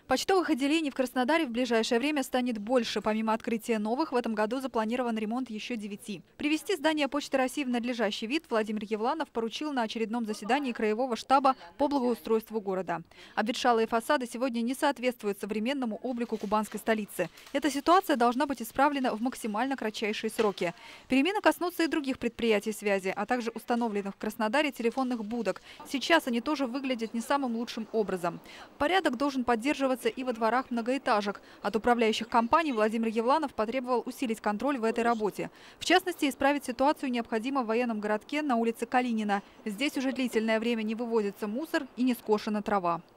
Почтовых отделений в Краснодаре в ближайшее время станет больше. Помимо открытия новых, в этом году запланирован ремонт еще 9. Привести здание Почты России в надлежащий вид Владимир Евланов поручил на очередном заседании Краевого штаба по благоустройству города. Обветшалые фасады сегодня не соответствуют современному облику кубанской столицы. Эта ситуация должна быть исправлена в максимально кратчайшие сроки. Перемены коснутся и других предприятий связи, а также установленных в Краснодаре телефонных будок. Сейчас они тоже выглядят не самым лучшим образом. Порядок должен поддерживаться и во дворах многоэтажек. От управляющих компаний Владимир Евланов потребовал усилить контроль в этой работе. В частности, исправить ситуацию необходимо в военном городке на улице Калинина. Здесь уже длительное время не вывозится мусор и не скошена трава.